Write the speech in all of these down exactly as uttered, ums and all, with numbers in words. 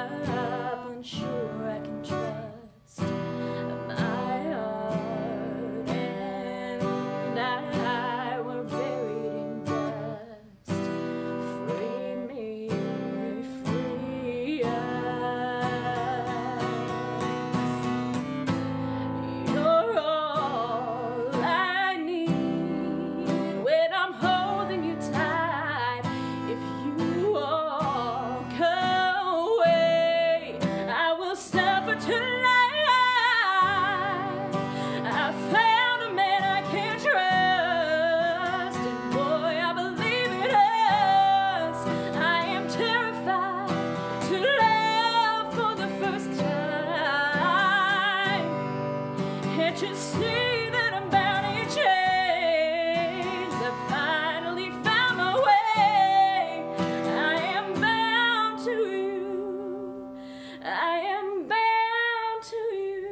up, unsure I can trust my heart and I were buried in dust. Free me, free us. You're all I need when I'm holding you tight. If you walk away, I will suffer tonight. I found a man I can trust, and boy, I believe in us. I am terrified to love for the first time. Can't you see that I'm bound in chains? I finally found my way. I am bound to you. I am bound to you.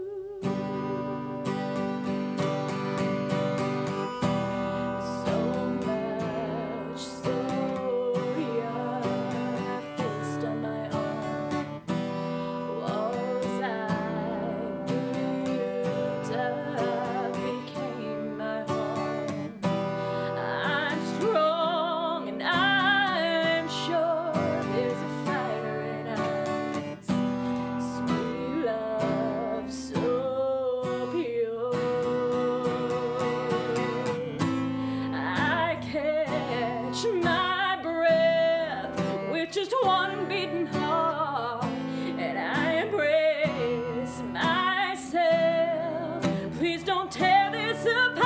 So much so young, I faced on my own. Walls I built up became my home. I'm strong and I'm sure there's a fire in us. Sweet love so pure. I catch my breath with just one beating heart, and I embrace myself. Please don't tear this apart.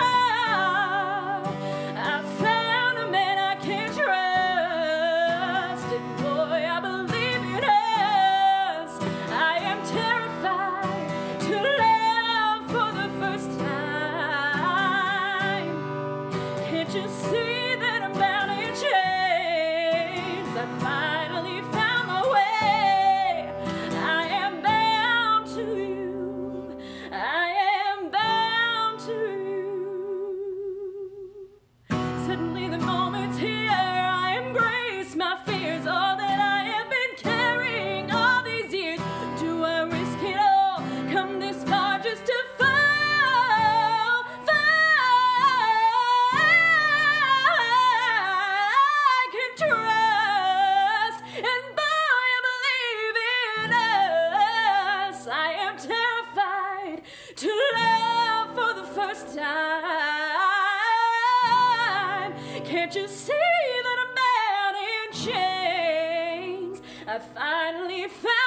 I found a man I can trust, and boy, I believe in us. I am terrified to love for the first time. Can't you see that I'm bound in chains? I finally found my way. I am bound to you. I am bound to you. Suddenly the moment's here. I embrace my fears, all that I have been carrying all these years. Do I risk it all? Come this far just to fall, fall. I can trust, and boy, I believe in us. I am terrified to love for the first time. Can't you see that I'm bound in chains? I finally found